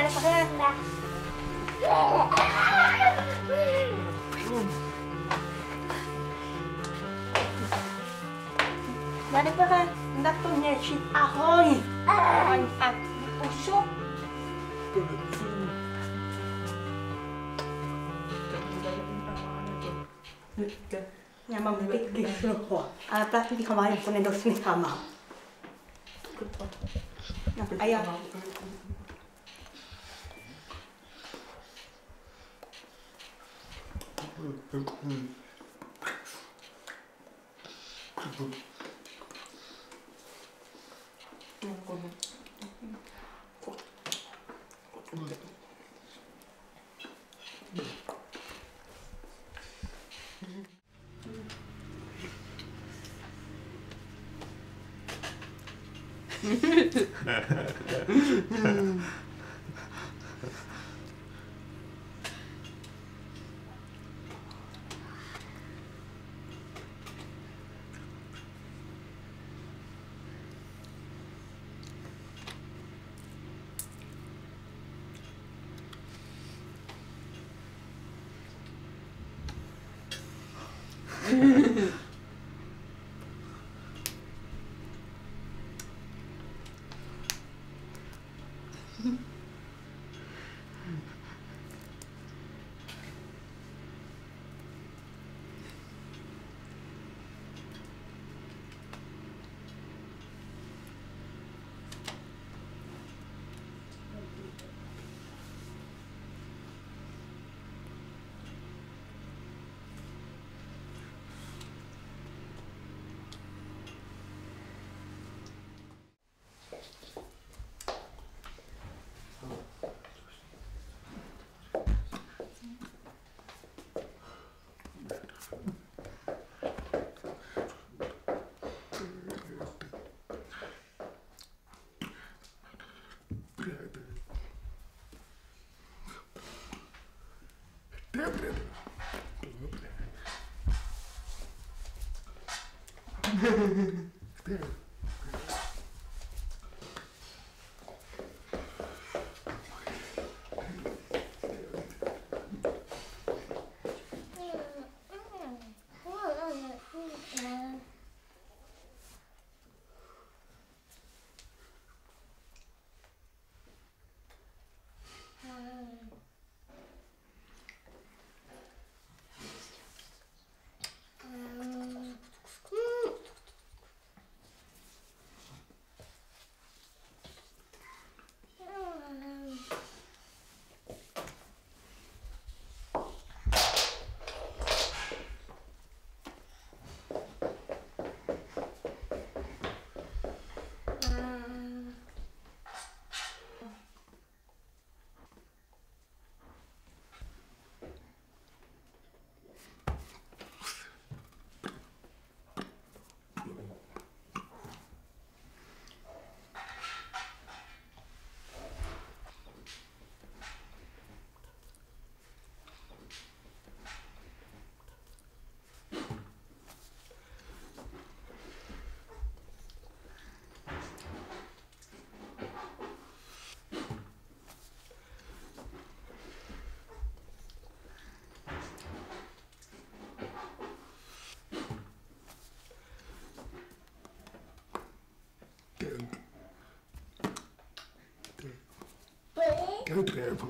Dale para acá. Dale para acá. Hendak penyakit ahoy. Ahoy at usok. Nhà mầm cái sữa của plastic không phải con này đồ sinh hàm mà ai à Go travel.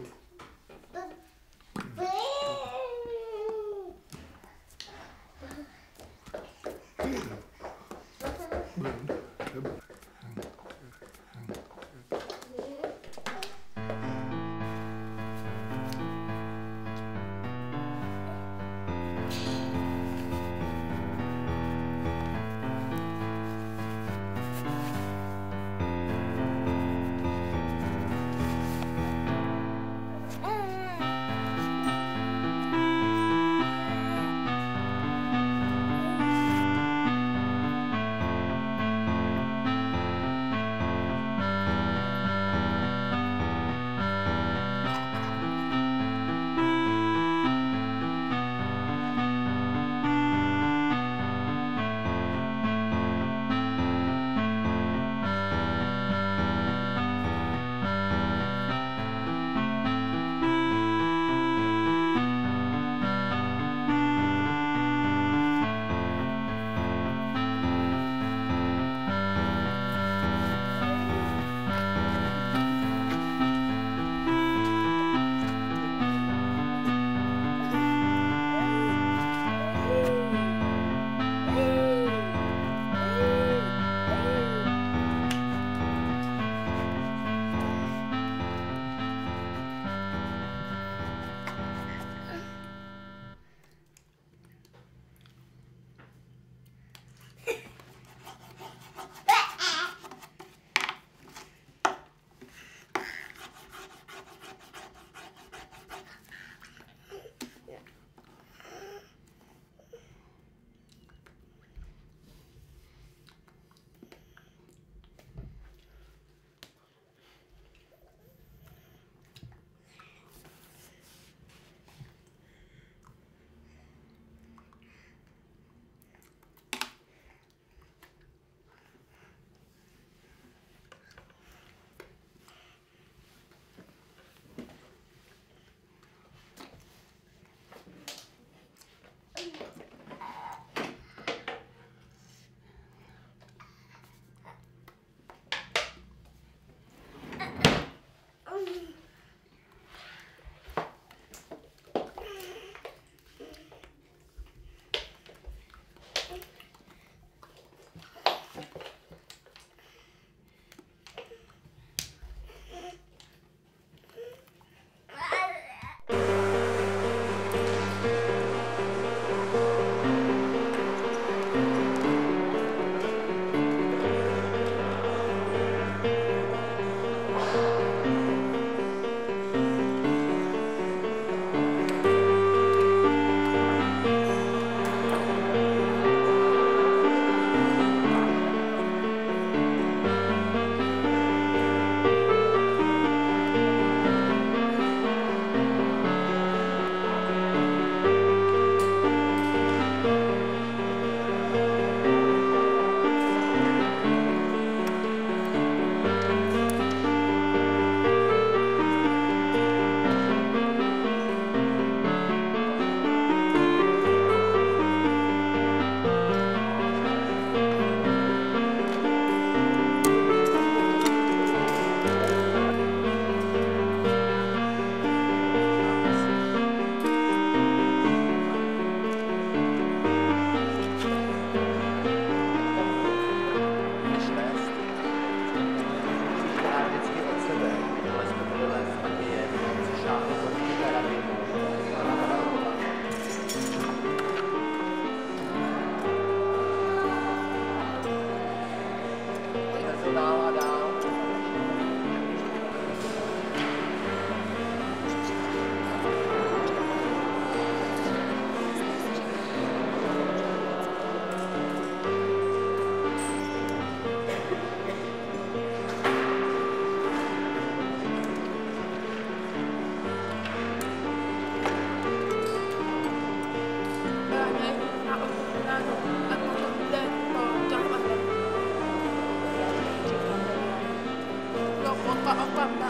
máma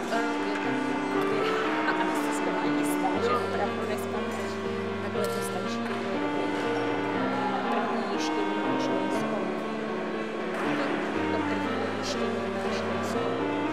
a asi jsme byli jistá, že opravdu neskončíš. Takhle to stačí. První jištění už nejsou. To první jištění už nejsou.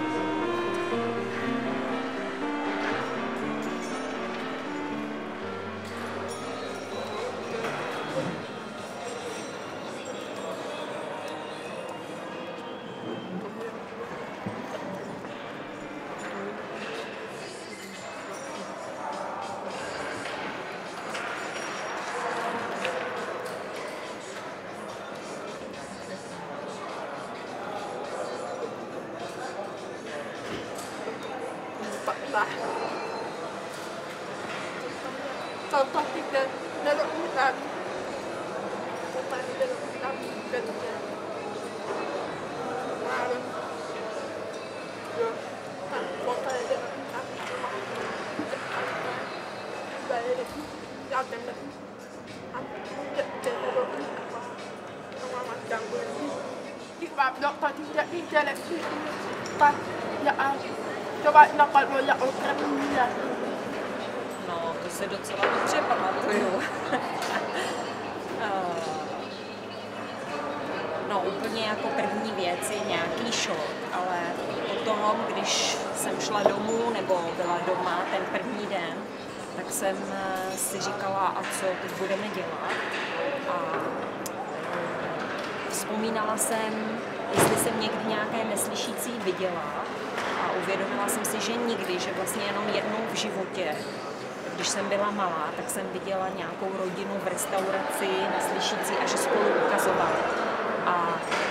Contoh tidak dalam hutan, bukan dalam hutan kerja. Malam, tak kota dalam hutan, baik, jangan sebab doktor tidak dijalan pas ya coba nakal boleh orang dia. No, to se docela dobře pamatuju. No, úplně jako první věc je nějaký šok, ale potom, když jsem šla domů nebo byla doma ten první den, tak jsem si říkala, a co teď budeme dělat. A vzpomínala jsem, jestli jsem někdy nějaké neslyšící viděla a uvědomila jsem si, že nikdy, že vlastně jenom jednou v životě. Když jsem byla malá, tak jsem viděla nějakou rodinu v restauraci neslyšící a že spolu ukazovali. A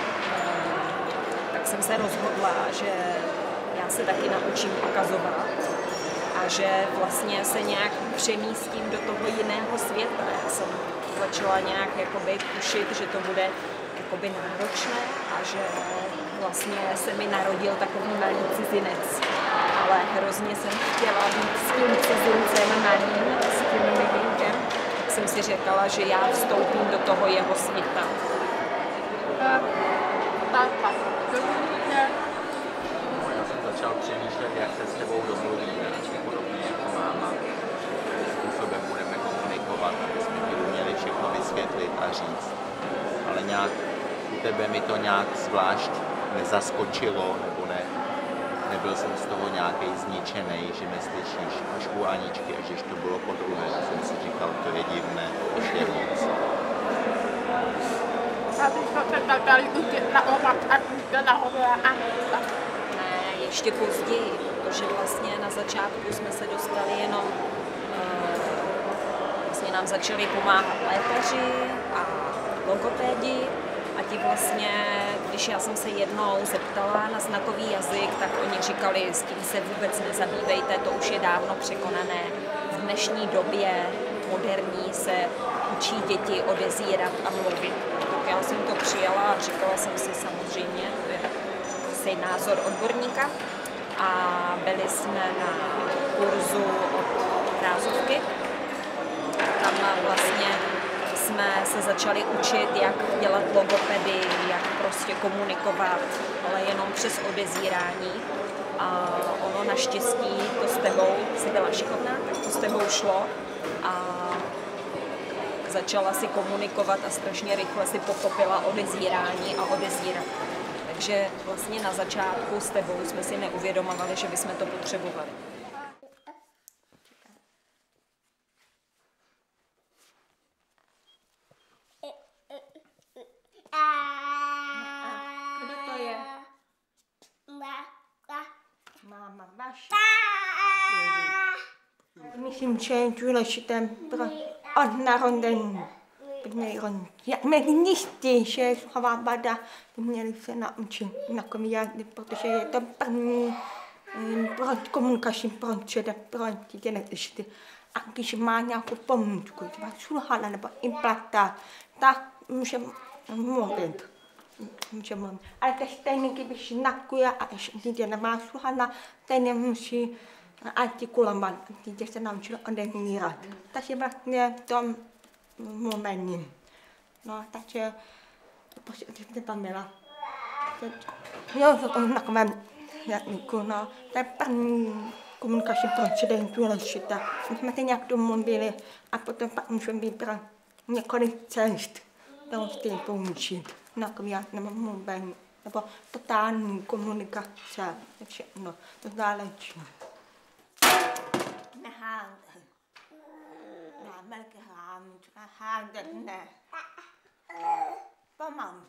tak jsem se rozhodla, že já se taky naučím ukazovat a že vlastně se nějak přemístím do toho jiného světa. Já jsem začala nějak jakoby tušit, že to bude jakoby náročné a že vlastně se mi narodil takový malý cizinec. Ale hrozně jsem chtěla být s tím cizincem malým, s tím miminkem, tak jsem si řekla, že já vstoupím do toho jeho světa. Já jsem začal přemýšlet, jak se s tebou domluvíme, podobně jako máma, jakým způsobem budeme komunikovat, aby jsme ti uměli všechno vysvětlit a říct. Ale nějak u tebe mi to nějak zvlášť nezaskočilo, nebo ne. Nebyl jsem z toho nějaký zničený, že neslyšíš, až u Aničky, až když to bylo podruhé, jsem si říkal, to je divné, to je moc. Ne, ještě později, protože vlastně na začátku jsme se dostali jenom, vlastně nám začali pomáhat lékaři a logopédi. A ti vlastně, když já jsem se jednou zeptala na znakový jazyk, tak oni říkali, s tím se vůbec nezabývejte, to už je dávno překonané. V dnešní době moderní se učí děti odezírat a mluvit. Tak já jsem to přijala a říkala jsem si samozřejmě, to je asi názor odborníka. A byli jsme na kurzu od Rázovky. Tam vlastně jsme se začali učit, jak dělat logopedii, jak prostě komunikovat, ale jenom přes odezírání. A ono naštěstí to s tebou, jsi byla šikovná, tak to s tebou šlo a začala si komunikovat a strašně rychle si pochopila odezírání a odezírat. Takže vlastně na začátku s tebou jsme si neuvědomovali, že bychom to potřebovali. Kdo to je? Máma vaše. Myslím, že je důležité pro od narození. Jak mě jistí, že je sluchová vada, by měli se naučit takový jazyk, protože je to první komunikační prostředek pro dítě neslyšící. A když má nějakou pomůcku, třeba sluchala nebo implantát, tak může mluvit. Ale to stejně, když znakuje a dítě nemá sluchala, stejně musí artikulovat. Dítě se naučilo odezírat. Takže vlastně to mluvení. No, takže to Pamela. Jo, v takovém no, to je první komunikační prostředí důležitá. My jsme se nějak domluvili a potom pak můžeme vybrat několik cest, kterou chtějí použít. Já nemám mluvení, nebo totální komunikace, všechno, to záleží. Nehádat. Dáme k hrámu, hádat ne. Pomalu.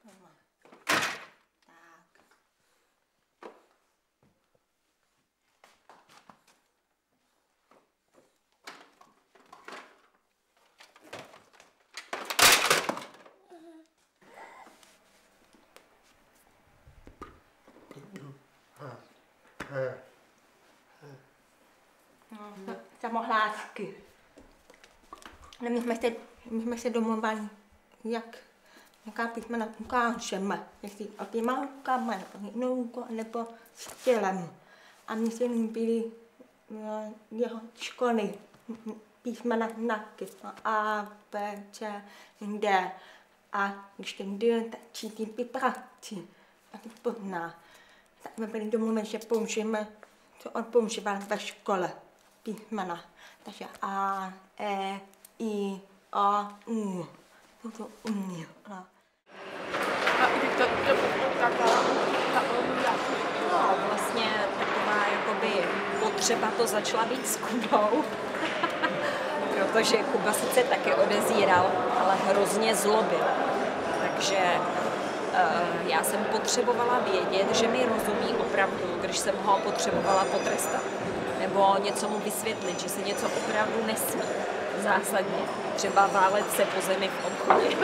Samohlásky. My jsme se domluvali, jaká písmena ukážeme, jestli oběma rukama, nebo jednou rukou, nebo stylem. A mně se líbily jeho školy, písmena znaky, A, B, C, D. A když ten D, tak čítí vibraci, a to pozná. Tak jsme byli domluveni, že použijeme, co on používal ve škole, písmena. Takže A, E, I, A, U. To umí. A když to takhle, No, vlastně taková jakoby potřeba to začala být s Kubou, protože Kuba sice taky odezíral, ale hrozně zlobil. Takže já jsem potřebovala vědět, že mi rozumí opravdu, když jsem ho potřebovala potrestat. Nebo něco mu vysvětlit, že se něco opravdu nesmí. Zásadně. Třeba válet se po zemi v obchodě.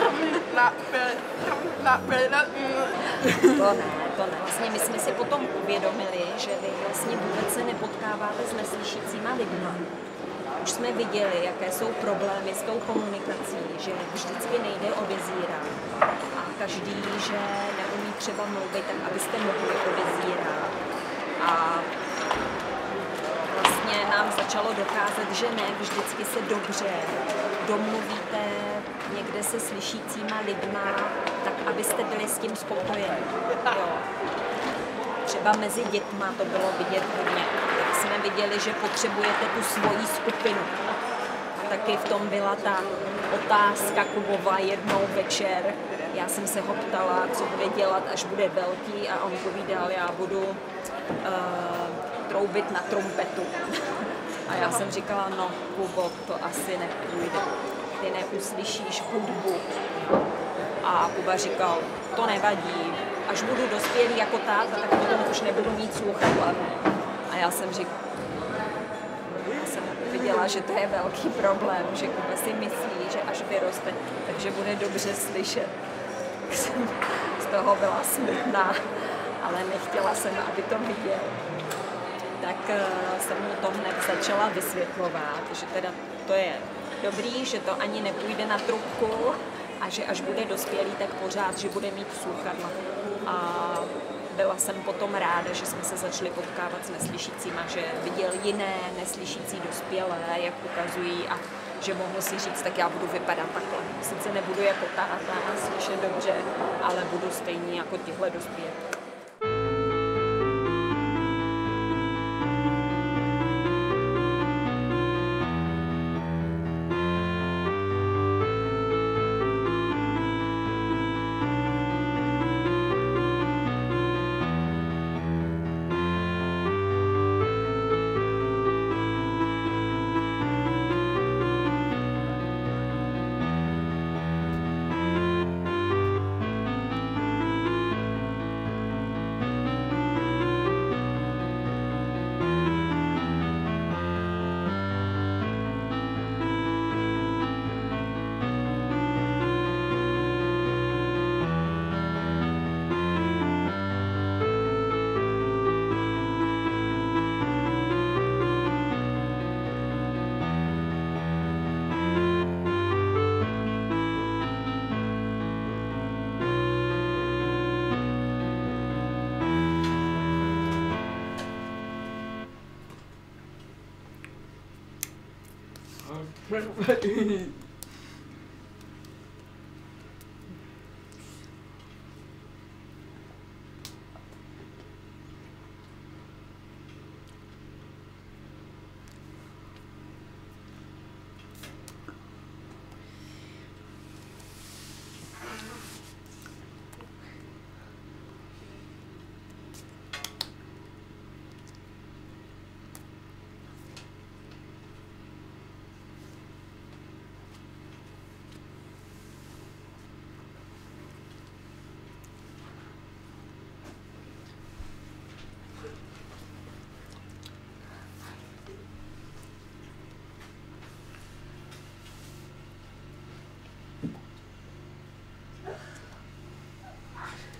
To ne. Vlastně my jsme si potom uvědomili, že vy vlastně vůbec se nepotkáváte s neslyšícíma lidma. Už jsme viděli, jaké jsou problémy s tou komunikací, že vždycky nejde o vizíra. A každý, že neumí třeba mluvit, tak abyste mohli odezírat. A vlastně nám začalo docházet, že ne vždycky se dobře domluvíte někde se slyšícíma lidma, tak abyste byli s tím spokojeni. Jo. Třeba mezi dětma to bylo vidět hodně. Tak jsme viděli, že potřebujete tu svoji skupinu. A taky v tom byla ta otázka Kubova jednou večer. Já jsem se ho ptala, co bude dělat, až bude velký, a on povídal, já budu troubit na trumpetu. A já jsem říkala, no Kubo, to asi nepůjde. Ty neuslyšíš hudbu. A Kuba říkal, to nevadí, až budu dospělý jako táta, tak potom už nebudu mít sluchadla. A já jsem viděla, že to je velký problém, že Kuba si myslí, že až vyroste, takže bude dobře slyšet. Jsem z toho byla smutná, ale nechtěla jsem, aby to viděl. Tak jsem mu to hned začala vysvětlovat, že teda to je dobrý, že to ani nepůjde na trubku a že až bude dospělý, tak pořád, že bude mít sluchadla. A byla jsem potom ráda, že jsme se začali potkávat s neslyšícíma, že viděl jiné neslyšící dospělé, jak ukazují, a že mohl si říct, tak já budu vypadat takhle. Sice nebudu jako táta a slyšet dobře, ale budu stejný jako tihle dospělí.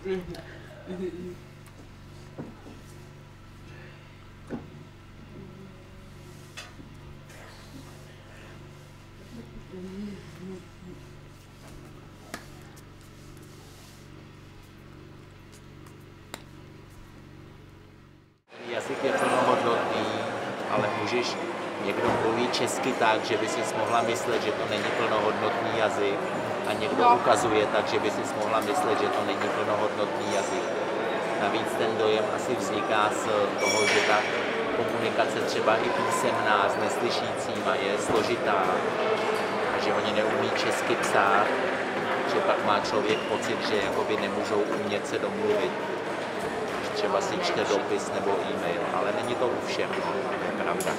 Jazyk je plnohodnotný, ale můžeš, někdo mluví česky tak, že by si mohla myslet, že to není plnohodnotný jazyk, a někdo ukazuje tak, že by si mohla myslet, že to není plnohodnotný jazyk. Navíc ten dojem asi vzniká z toho, že ta komunikace třeba i písemná s neslyšícíma je složitá a že oni neumí česky psát, že pak má člověk pocit, že jakoby nemůžou umět se domluvit. Třeba si čte dopis nebo e-mail, ale není to u všech, no, to je pravda.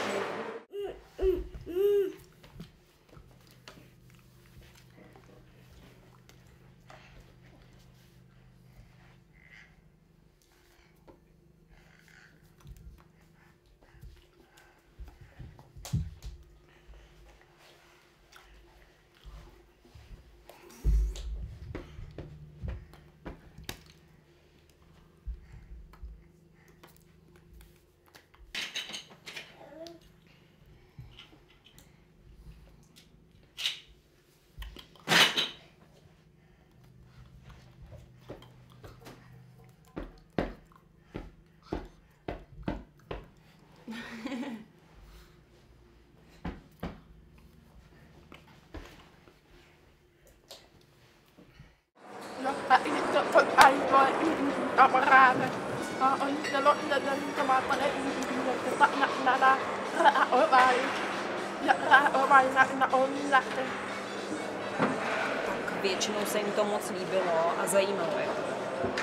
Tak většinou se jim to moc líbilo a zajímalo je to.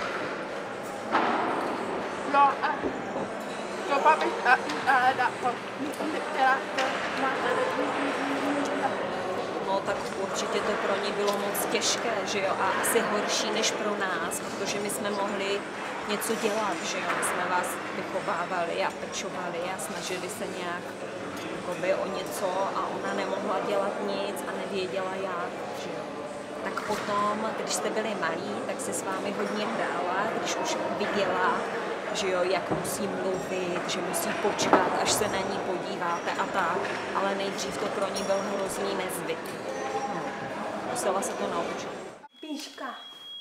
No tak určitě to pro ně bylo moc těžké, že jo, a asi horší než pro nás, protože my jsme mohli něco dělat, že jo, my jsme vás vychovávali a pečovali a snažili se nějak jakoby o něco a ona nemohla dělat nic a nevěděla jak, že jo. Tak potom, když jste byli malí, tak se s vámi hodně hrála, když už viděla, že jo, jak musí mluvit, že musí počkat, až se na ní podíváte a tak, ale nejdřív to pro ní byl hrozný nezvyk. No, musela se to naučit. Píška.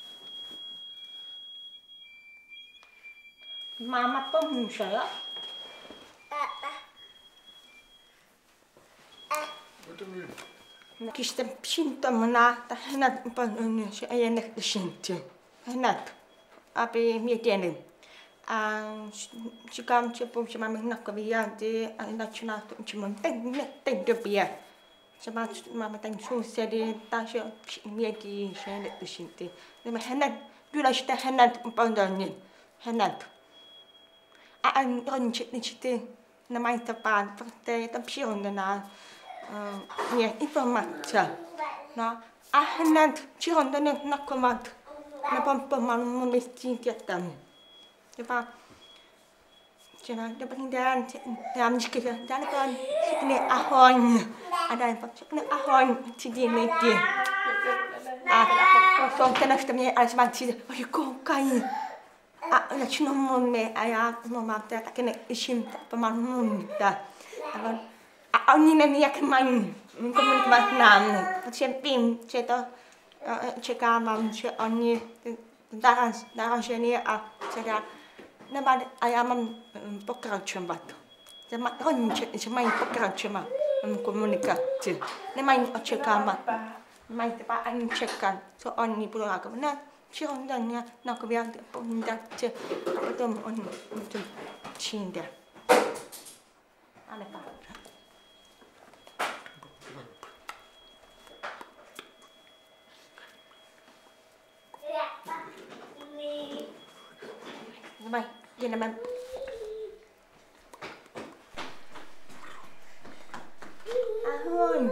Máma pomůže, jo? Když jsem přítomná, tak hned pomůže a je nechtěším. Hned, aby věděli. A říkám, že používáme znakový jazyk a začíná to učit teď době. Třeba máme tam sousedy, takže vědí, že netuším ty. Hned, důležité hned upozornit. Hned. A ani rodiče nemají to pát, protože je to přirozená informace. No. A hned přirozeně znakovat, nebo pomalu mluvit s tím dětem. Třeba, dobrý den, já vždycky řekne ahoj. A dále řekne ahoj, cizí lidi. A potom ten ještě mě, ale třeba cizí, oni koukají. A začnou mluvit a já mluvám, já taky nevěřím, tak pomalu mluvím. A oni neví, jak mají komunikovat s námi, protože vím, že to čekávám, že oni zaražení a teda a já mám pokračovat. Že mají pokračovat v komunikaci. Nemají očekávat. Mají třeba ani čekat, co oni budou jako ne, přirozeně na květ povídat, a potom oni to přijde. Ale pak. Давай, jdeme. Ahoj.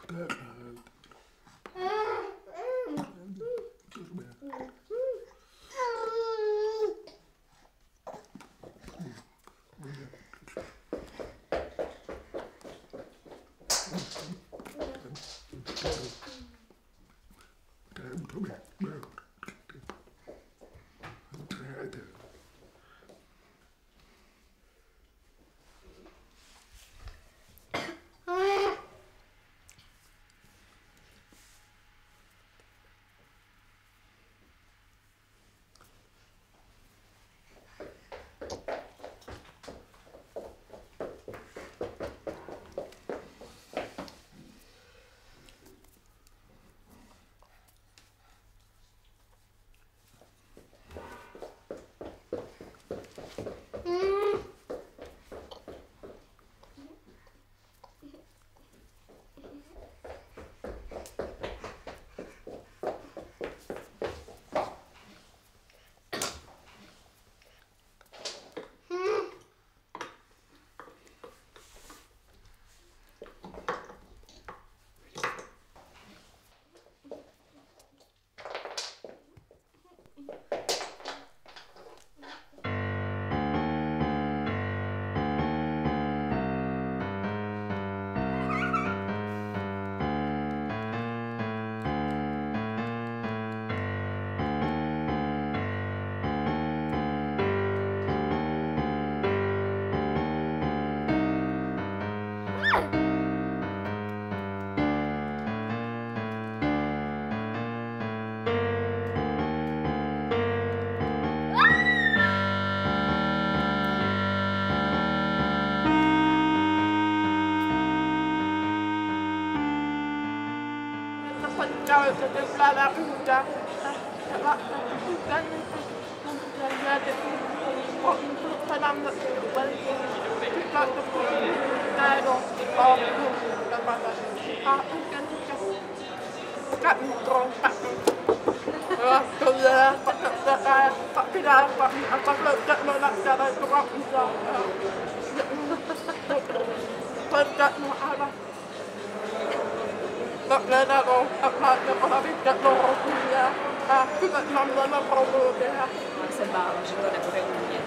Se bála, že to nebude umět.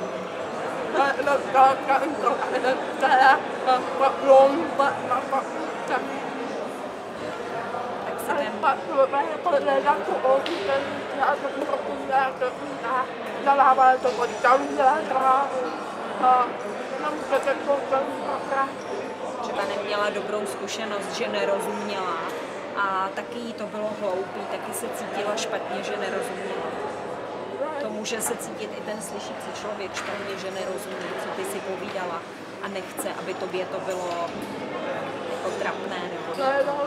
Třeba neměla dobrou zkušenost, že nerozuměla a taky jí to bylo hloupý, taky se cítila špatně, že nerozuměla. To může se cítit i ten slyšící člověk špatně, že nerozumí, co ty si povídala a nechce, aby tobě to bylo jako trapné nebo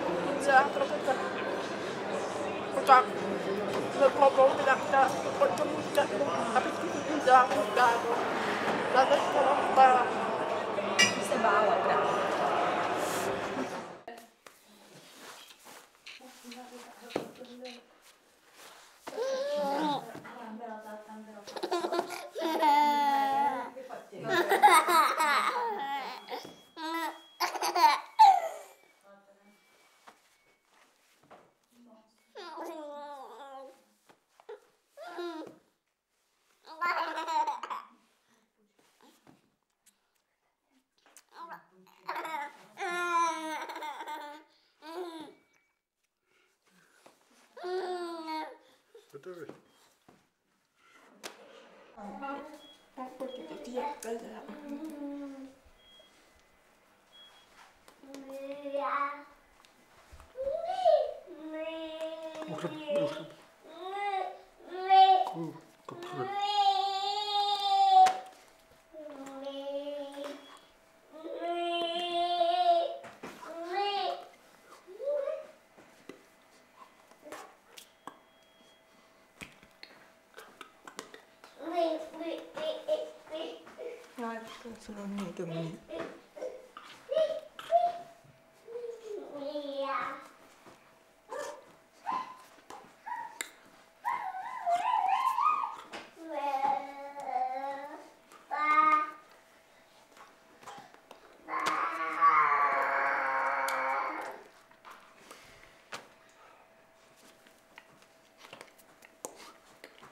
se bála právě.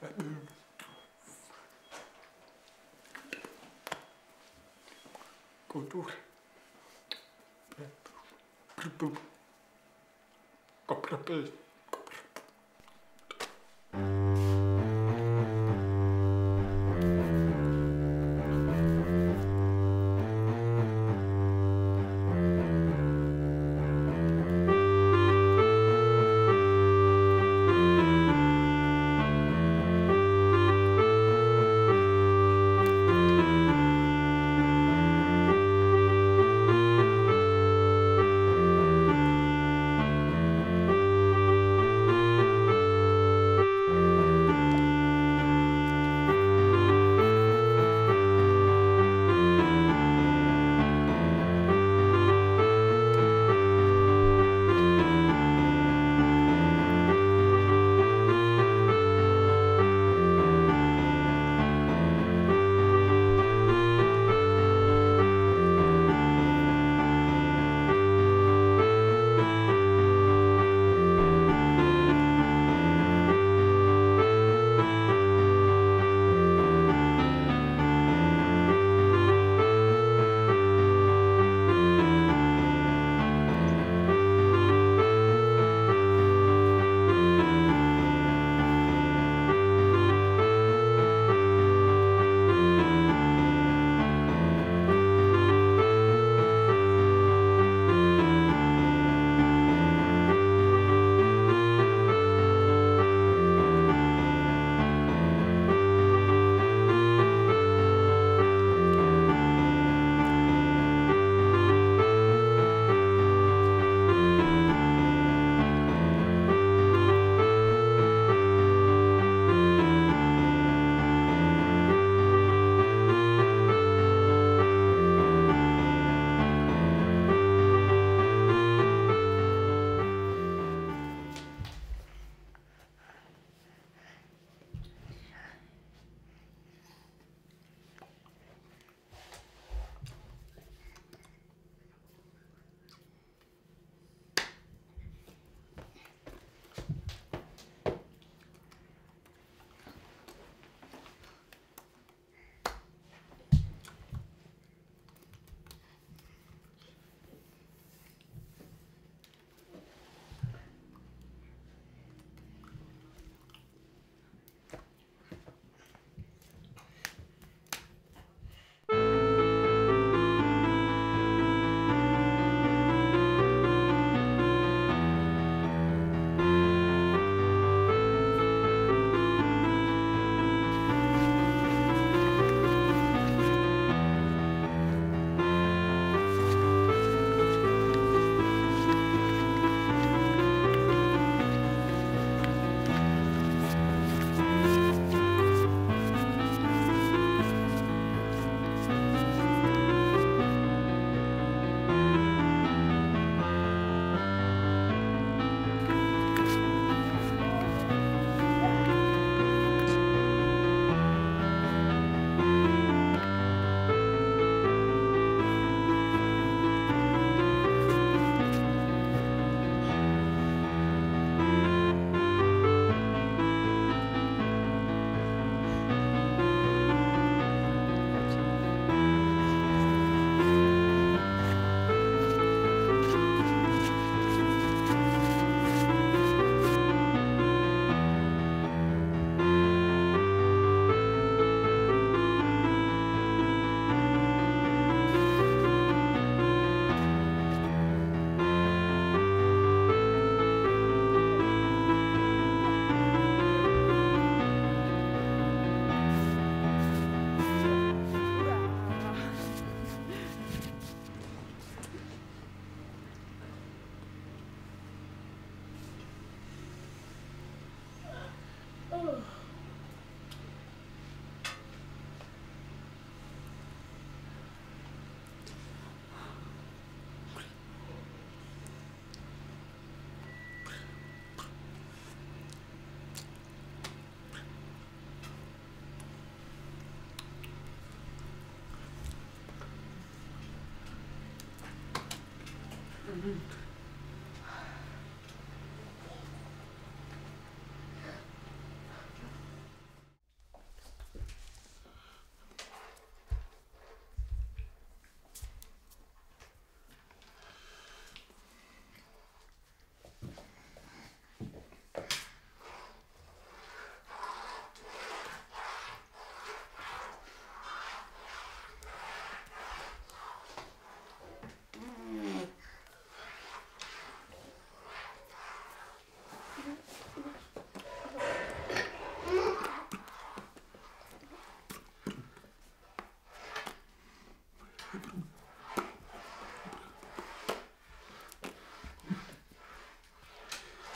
Kultur. Kopropil.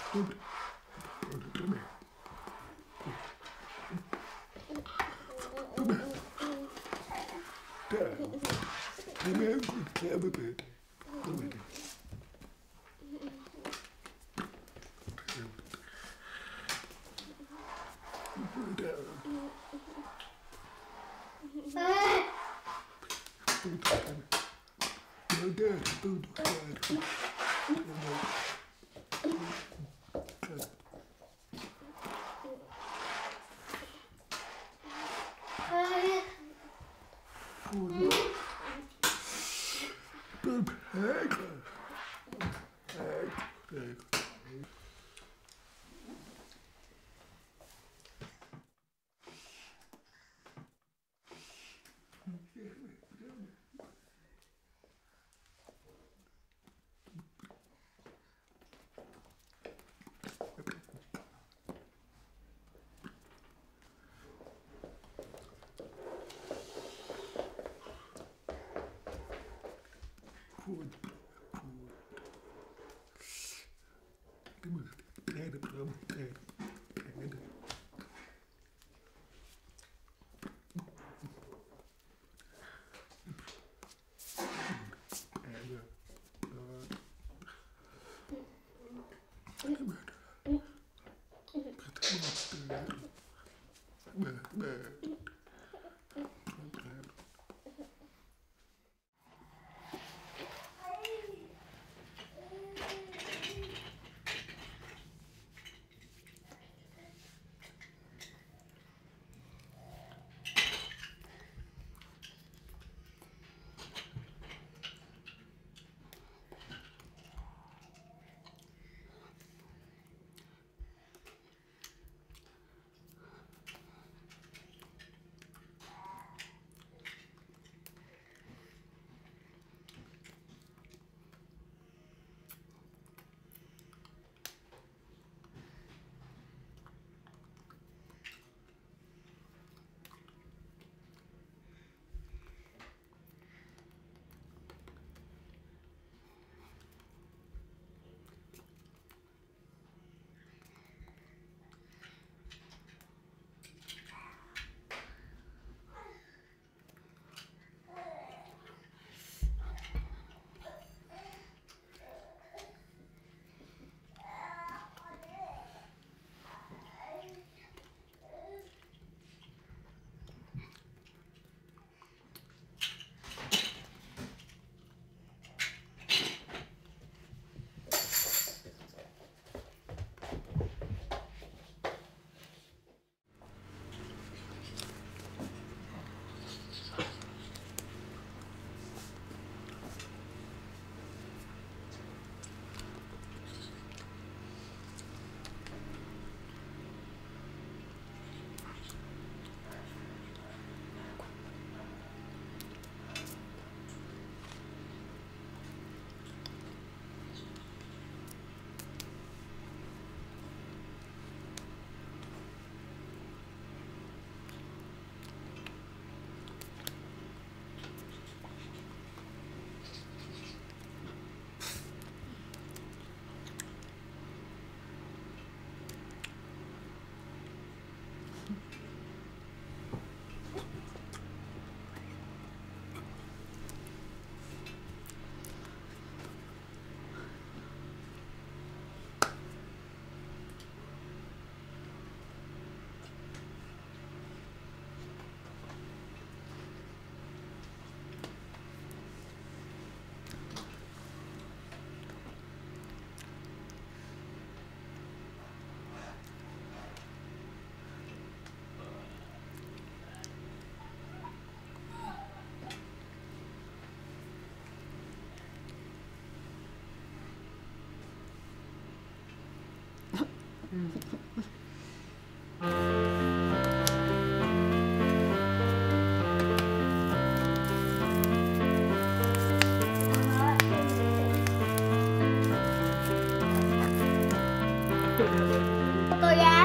To je.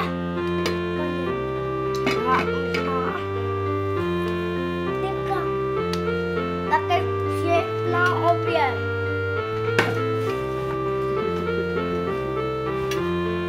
Typka. Také všechna obě.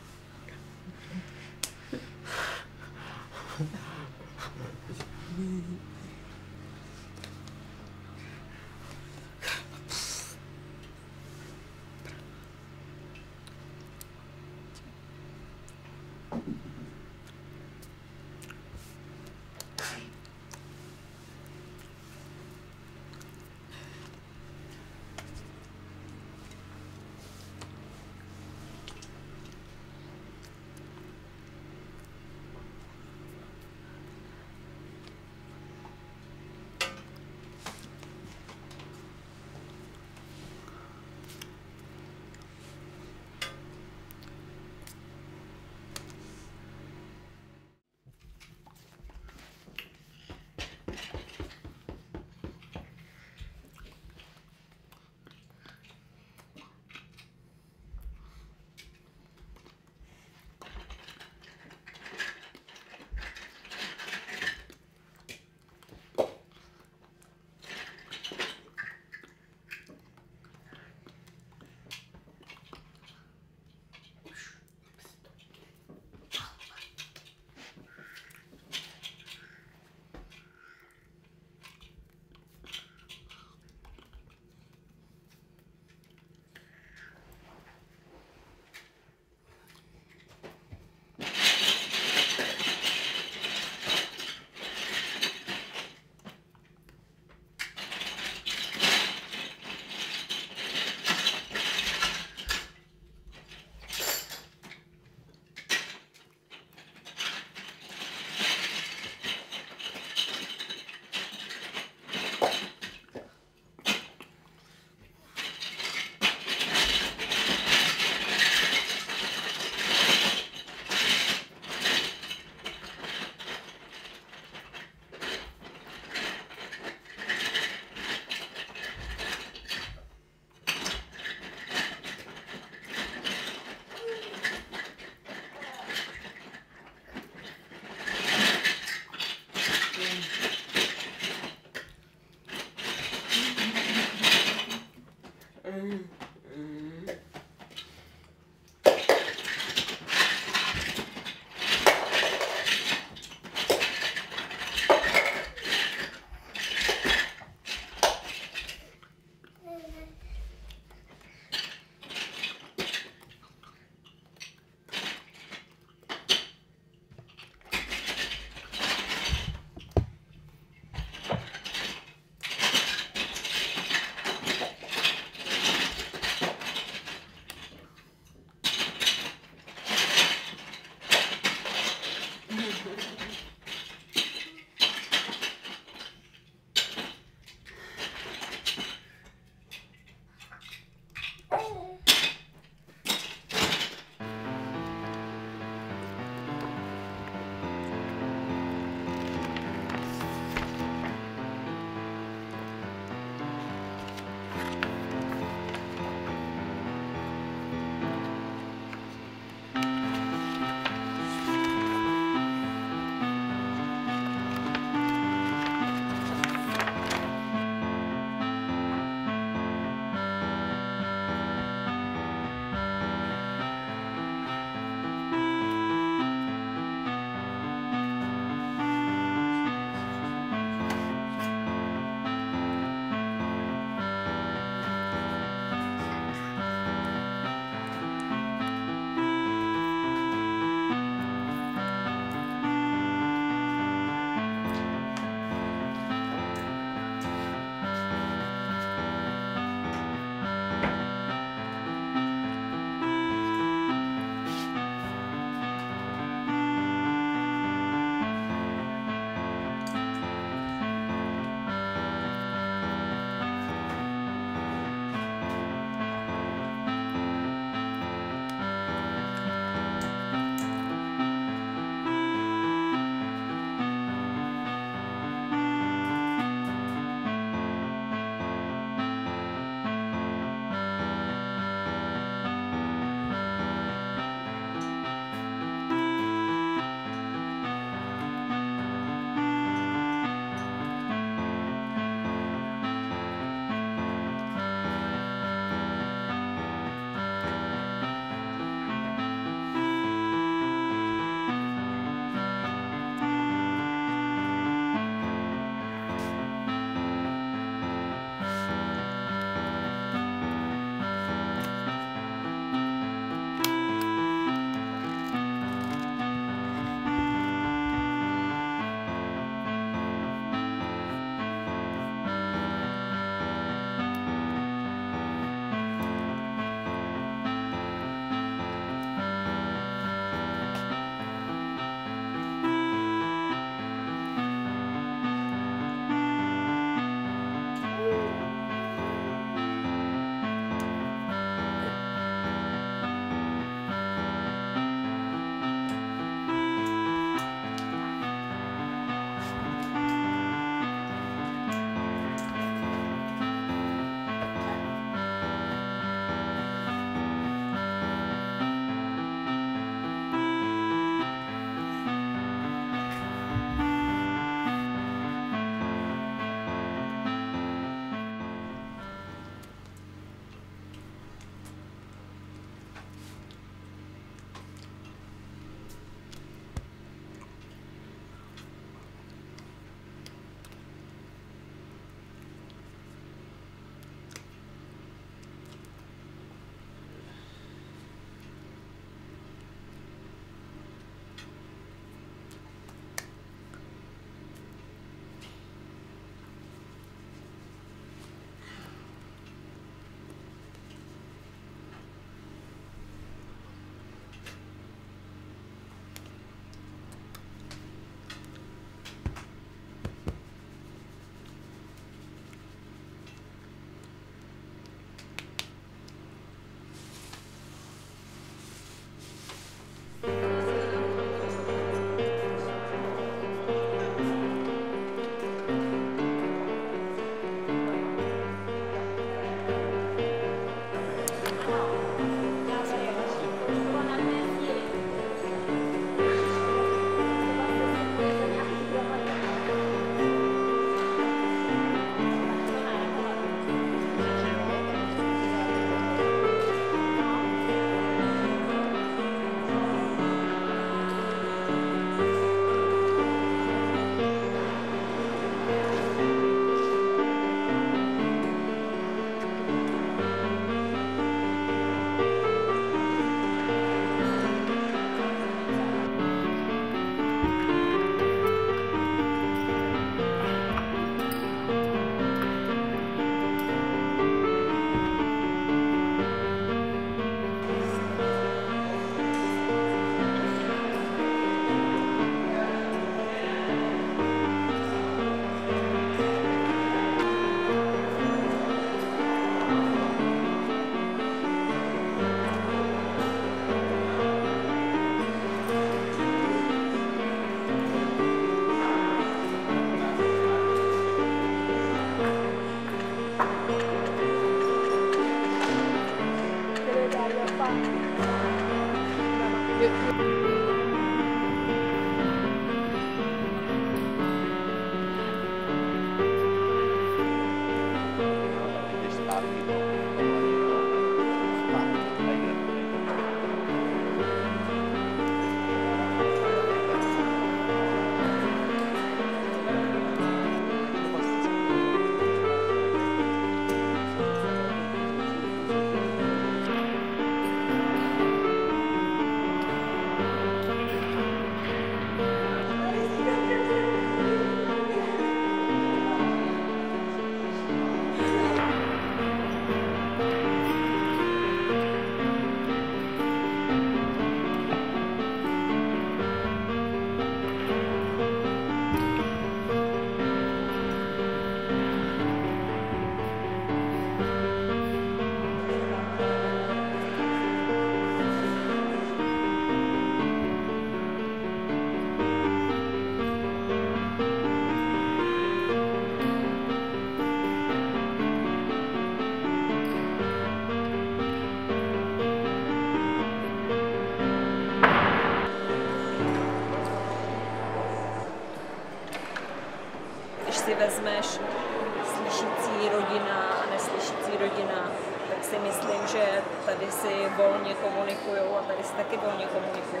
Si vezmeš slyšící rodina a neslyšící rodina, tak si myslím, že tady si volně komunikují a tady si taky volně komunikují.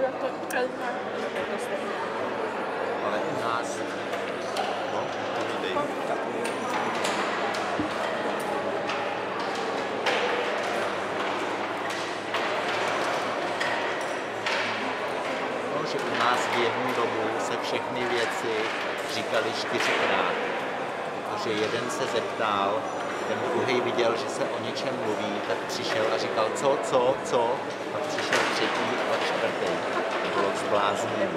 Ale u nás, no, povídej. No, že u nás v jednu dobu se všechny věci říkali 4krát, protože jeden se zeptal, ten druhý viděl, že se o něčem mluví, tak přišel a říkal co, pak přišel třetí a pak čtvrtý. To bylo zblázněné.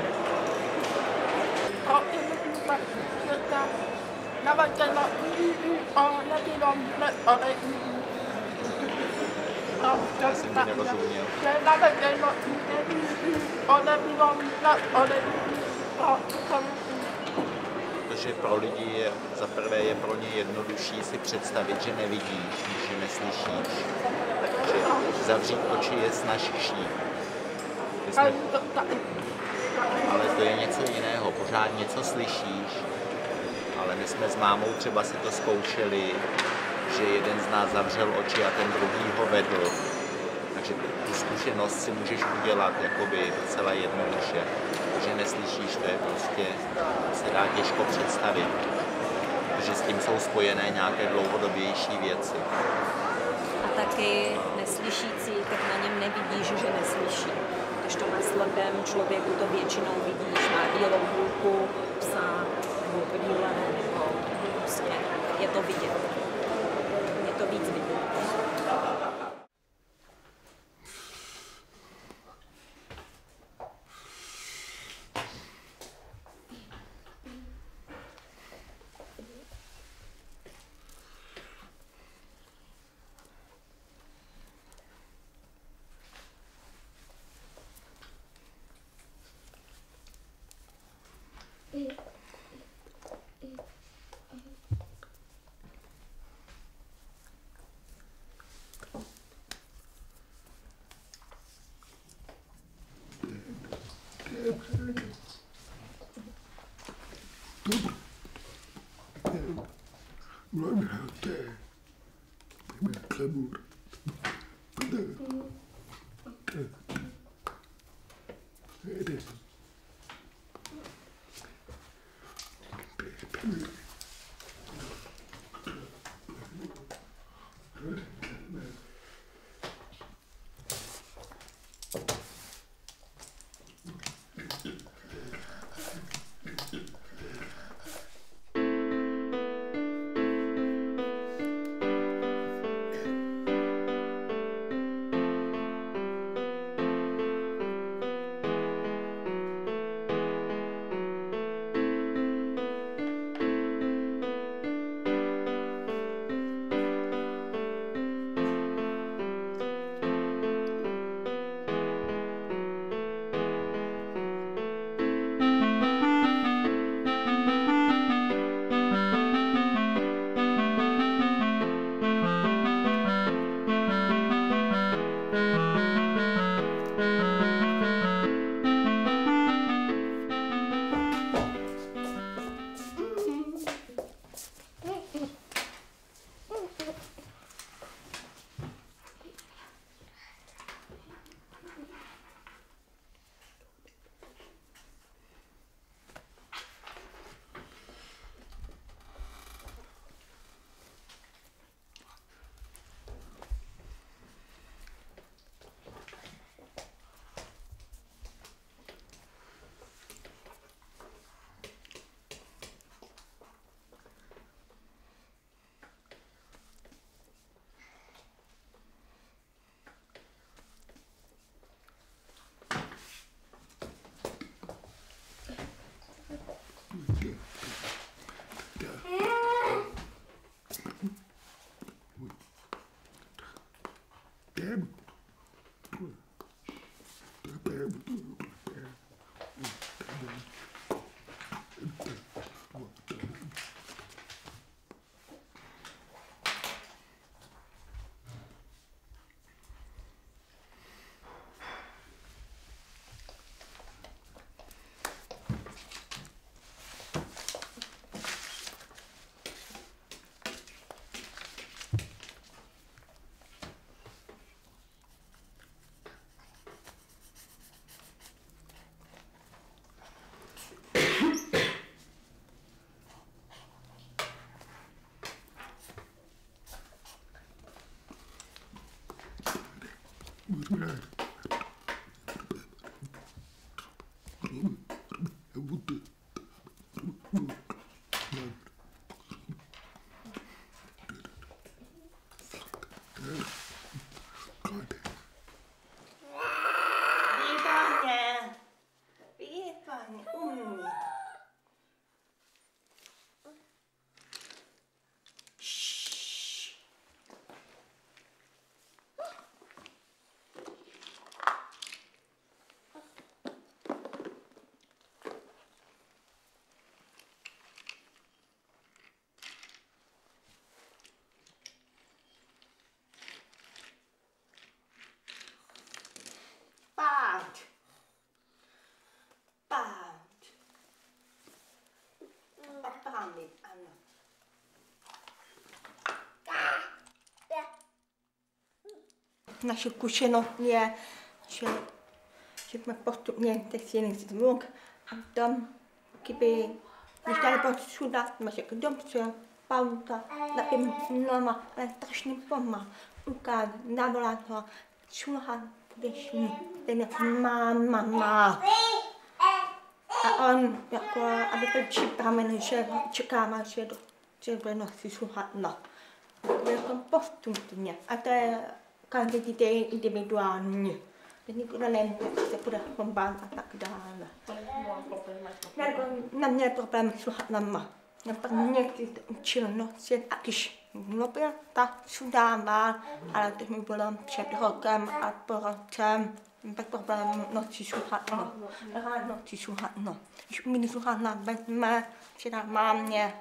Já jsem ti nerozuměl. Protože pro lidi je, za prvé je pro ně jednodušší si představit, že nevidíš, že neslyšíš. Takže zavřít oči je snazší. Ale to je něco jiného, pořád něco slyšíš, ale my jsme s mámou třeba si to zkoušeli, že jeden z nás zavřel oči a ten druhý ho vedl. Takže tu zkušenost si můžeš udělat jakoby docela jednoduše. Že neslyšíš, to je prostě, se dá těžko představit, protože s tím jsou spojené nějaké dlouhodobější věci. A taky neslyšící, tak na něm nevidíš, že neslyší. Když to na slepém člověku to většinou vidíš, má bílou hůlku, psa, nebo brýle, nebo prostě je to vidět. Je to víc vidět. Výborně. Výborně. Umí. Spát. Spát. Papámi, ano. Naše zkušenost je, že jsme postupně teď zvuk a tam, kdyby nechtěli posudat, jsme řekli dobře, pauza, napím znova, ale strašně pomal. Ukázat, navolat ho, šuhat, když ten má. A on, jako, aby byl připravený, že čekává, že bude noci šuhat, no. Jako postupně. A to je každý dítě individuální. Nikdo neví, jak se bude chovat a tak dále. Neměl problém s šuhatnama. Mě to učil nosit a když mluvil, tak šudával, ale to mi bylo před rokem a po roce bez problémů noci šuhatno. Rád noci šuhatno. Když umí šuhatna vezme, přidá mámě.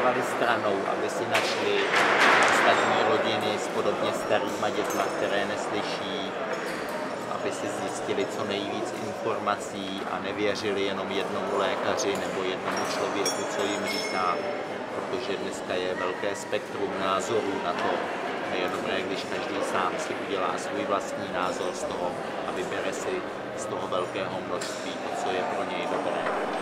dávali stranou, aby si našli ostatní rodiny s podobně starýma dětma, které neslyší, aby si zjistili co nejvíc informací a nevěřili jenom jednomu lékaři nebo jednomu člověku, co jim říká, protože dneska je velké spektrum názorů na to. A je dobré, když každý sám si udělá svůj vlastní názor z toho a vybere si z toho velkého množství to, co je pro něj dobré.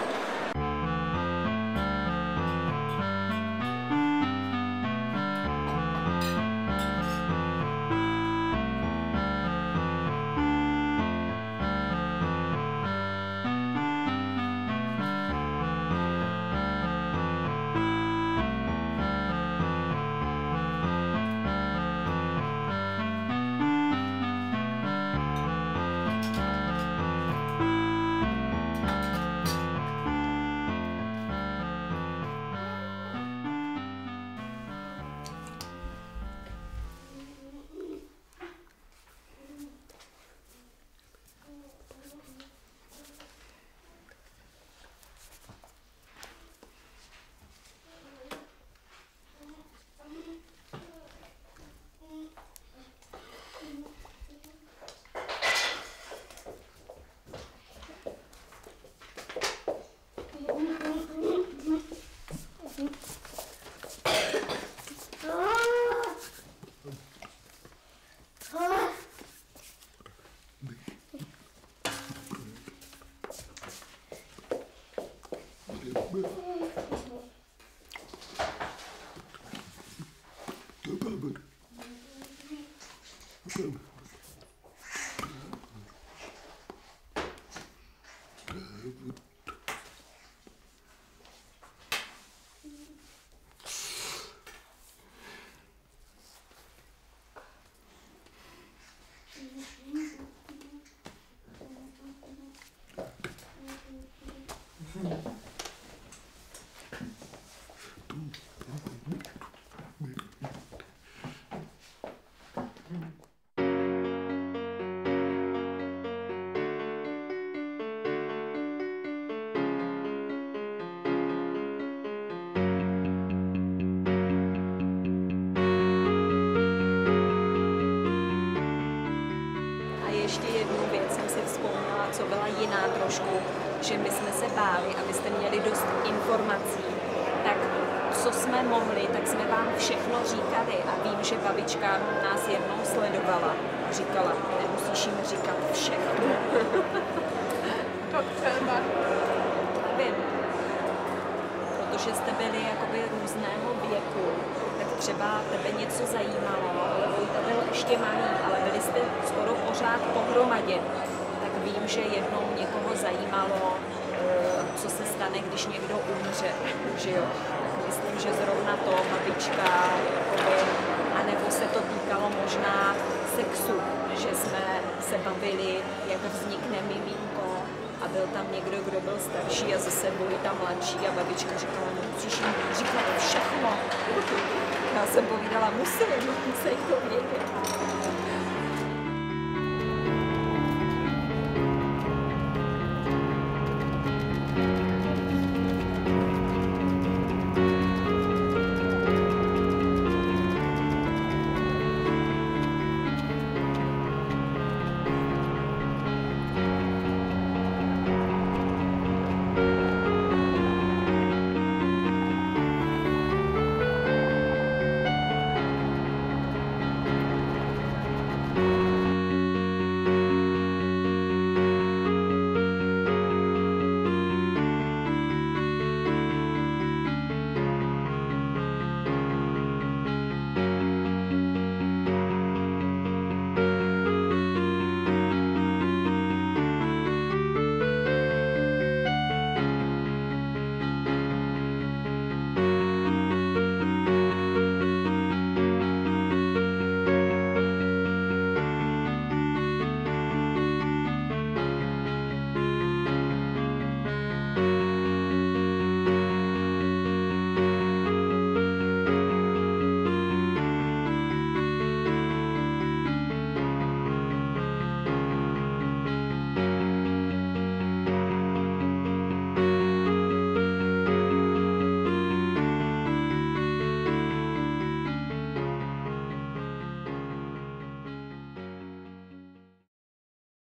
Co byla jiná trošku, že my jsme se báli, abyste měli dost informací, tak co jsme mohli, tak jsme vám všechno říkali a vím, že babička nás jednou sledovala a říkala, nemusíš jim říkat všechno. To třeba. Vím, protože jste byli jakoby různého věku, tak třeba tebe něco zajímalo, ale Vojta byl ještě malý, ale byli jste skoro pořád pohromadě. Vím, že jednou někoho zajímalo, co se stane, když někdo umře, že jo. Tak myslím, že zrovna to babička, anebo se to týkalo možná sexu, že jsme se bavili, jak vznikne miminko a byl tam někdo, kdo byl starší a zase Vojta mladší a babička říkala, musíš jim říkat všechno. Já jsem povídala, musím to vědět.